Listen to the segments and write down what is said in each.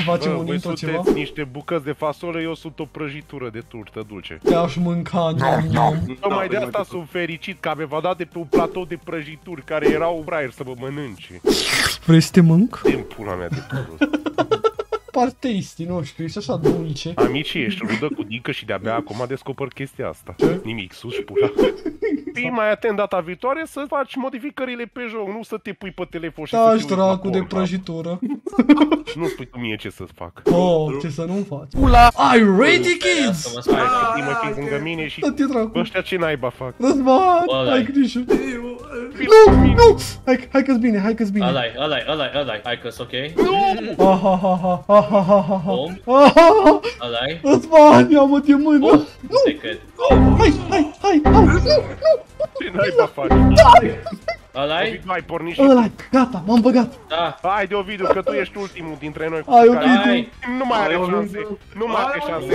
facem un voi intro ceva? sunteți niște bucăți de fasole, eu sunt o prăjitură de turtă dulce. Te-aș mânca, nom. Tocmai de asta sunt fericit că v-a dat de pe un platou de prăjituri care erau fraieri să vă mănânce. Vrei să te mânc? Din pula mea de tură. Par tasty, nu știu, ești așa dulce. Amici, ești rudă cu dică și de-abia acum descoper chestia asta. Ce? Nimic, sus pula. Fii mai atent data viitoare să faci modificările pe joc, nu să te pui pe telefon și să te Taci uiți la dracu de porno. prăjitură. Nu spui tu mie ce să fac. Oh, ce să nu faci? Ula! Are you ready, kids? Hai, mă fii lângă mine și Da-te dracu. ăștia ce naiba fac? Răzvan, Ăla-i. hai grijă. Nu! Hai că-s bine, hai că-s bine. Ăla-i, hai că-s ok. Ahahaha. Bum, Ahaha. ăla-i. Răzvan, ia-mă de mână. Bum, te cred. Hai, Ce naiba faci? Ăla-i? Ovidiu, ai pornit și... ăla, gata, m-am băgat. Da. Hai de Ovidiu, că tu ești ultimul dintre noi cu Hai, care... Ovidiu. Nu mai are șanse. Nu mai are șanse.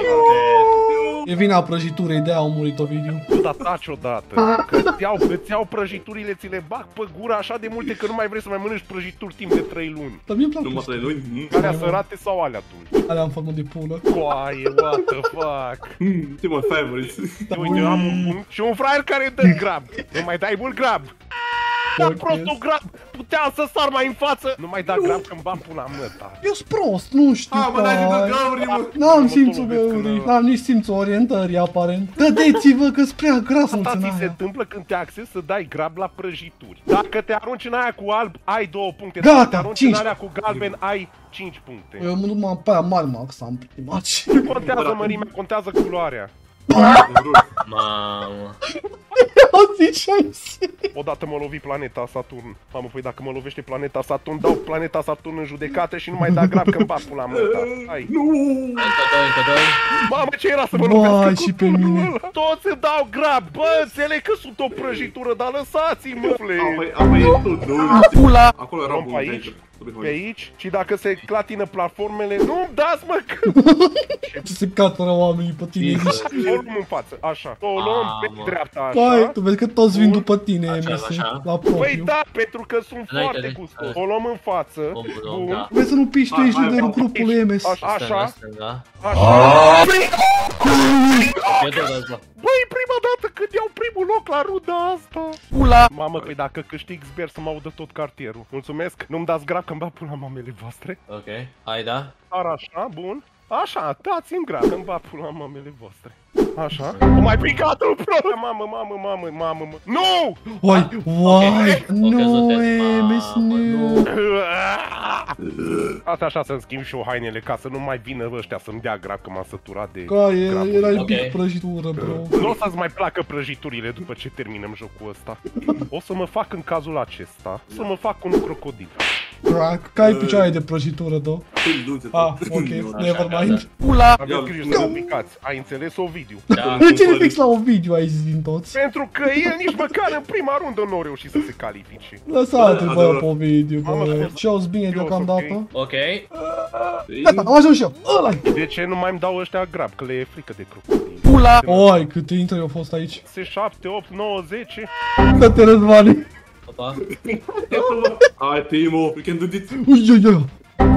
E vina prăjiturii, de-aia au murit Ovidiu. Da, taci odată. Că îți iau prăjiturile, ți le bag pe gură așa de multe că nu mai vrei să mai mănânci prăjituri timp de 3 luni. Dar mie-mi plac Nu mă astea. trei luni? Alea sărate sau alea dulci? Alea în formă de pulă. Coaie, what the fuck? Ce mă favorites? Uite, eu am un punct și un fraier care dă grab. Nu mai dai mult grab. Da, prostul grab. Puteam să sar mai în față. Nu mai da grab că-mi bam pula măta. Eu sunt prost, nu știu. Ah, mă, n-ai de găuri, mă! N-am simțul găurii, n-am nici simțul orientării, aparent. Dădeți-vă că-s prea gras mulți Asta în ți se aia. întâmplă când te axezi să dai grab la prăjituri. Dacă te arunci în aia cu alb, ai 2 puncte. Gata, Dacă te arunci 5. în alea cu galben, ai 5 puncte. Eu numai pe aia mari mă axam primaci. Nu contează mărimea, contează culoarea. Mamă. O ziceai Odată mă lovi planeta Saturn. Mamă, păi dacă mă lovește planeta Saturn, dau planeta Saturn în judecată și nu mai da grab că-mi bat pula măta. Hai. Încă doi. Mamă, ce era să mă Vai, lovesc și cu pe tunul mine. ăla? Toți îmi dau grab, bă, înțeleg că sunt o prăjitură, dar lăsați-mă, fle. Apoi e tot, nu? pula. Acolo era Luăm bun pe aici, danger. pe aici, și dacă se clatină platformele, nu-mi dați, mă, că... Ce se catră oamenii pe tine aici. O luăm în față, așa. O luăm pe Mamă. dreapta, Hai, așa. tu vezi că toți vin după tine, Așa, MS, așa. la Păi propriu. da, pentru că sunt Înainte foarte de- gustos. O luăm în față. Bun, da. Vezi să nu piși tu, ești Hai, liderul hai, grupului MS. Așa, Stânga. așa. Eu tot asta. Băi, prima dată când iau primul loc la ruda asta. Pula. Mamă, păi dacă câștig, sper să mă audă tot cartierul. Mulțumesc, nu-mi dați grab că-mi bat pula mamele voastre. Ok. Hai, da. Dar așa, bun. Așa, dați-mi grab că-mi bat pula mamele voastre. Așa. O mai picat un pro! Mamă. Nu! Uai, uai, Ok, nu, zătesc. MS, Mamă, nu. Asta așa să-mi schimb și eu hainele ca să nu mai vină ăștia să-mi dea grab că m-am săturat de Ca, graburi. erai Ok. pic prăjitură, bro. Nu o să-ți mai placă prăjiturile după ce terminăm jocul ăsta. O să mă fac în cazul acesta, să mă fac un crocodil. Crack, că ai picioare de prăjitură, do. Ah, ok, never mind. Pula. Aveți grijă să nu picați, ai înțeles, Ovidiu? Da. De ce ne fix la un video ai zis din toți? Pentru că el nici măcar în prima rundă nu a reușit să se califice. Lăsate, bă, Adevărat. pe video, Mamă, bă. că- Și-au bine Eu deocamdată. sunt Ok. Gata, am ajuns și eu. Ăla-i. De ce nu mai îmi dau ăștia grab? Că le e frică de crocodil. Pula. Oi, câte intre au fost aici. S7, 8, 9, 10. Dă-te, Răzvane. Opa. Hai, Timo, we can do this. Ui, ui, ui.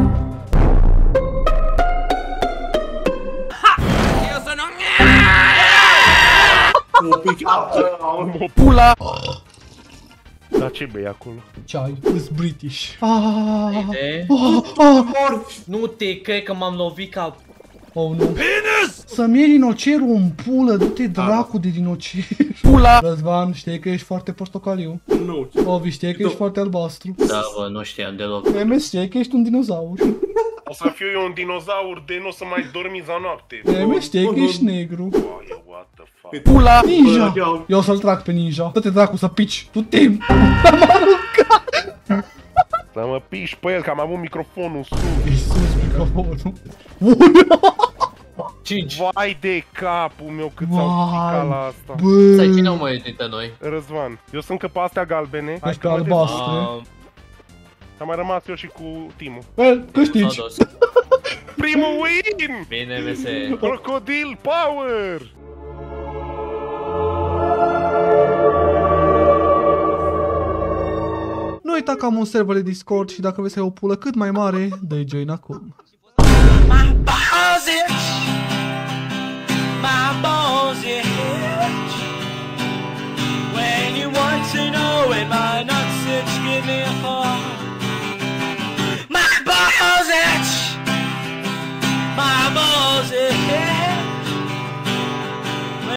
Pula. Dar ce bei acolo? Ce ai? Îs British. Ah, De... ah. Nu te cred că m-am lovit ca... Oh, nu. Să-mi iei dinocerul în pulă, du-te dracu de dinocer. Pula. Răzvan, știi că ești foarte portocaliu. Nu, Ovi, știi că ești foarte albastru. Da, bă, nu știam deloc. MS, știi că ești un dinozaur. O să fiu eu un dinozaur de nu o să mai dormi za noapte. MS, știi că ești negru. Oie, what the fuck. Pula. Ninja. Eu o să-l trag pe ninja. Dă-te dracu să pici. Tu timp. Să mă piși pe el, că am avut microfonul sus. Iisus, microfonul. 5. Vai de capul meu cât s-au picat la asta. Stai, Bă. cine o mai dintre noi? Răzvan, eu sunt că pe astea galbene. Hai Ești că pe mă albastre. Am mai rămas eu și cu Timu. Well, câștigi. Todos. Primul win! Bine, MS. Crocodil Power! Nu uita că am un server de Discord și dacă vrei să ai o pulă cât mai mare, dă-i join acum. my